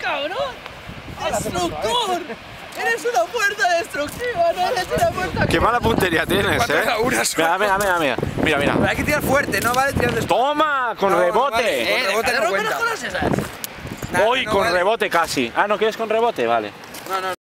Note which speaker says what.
Speaker 1: cabrón! ¡Destructor! ¡Eres una puerta destructiva! ¡No eres una puerta!
Speaker 2: Qué mala puntería tienes, Mira.
Speaker 3: Pero hay que tirar fuerte, no vale tirar después.
Speaker 2: ¡Toma! ¡Con rebote!
Speaker 3: Vale, con rebote no cuenta.
Speaker 1: ¿Las esas?
Speaker 2: Hoy con rebote casi. Ah, ¿no quieres con rebote? Vale.
Speaker 3: No.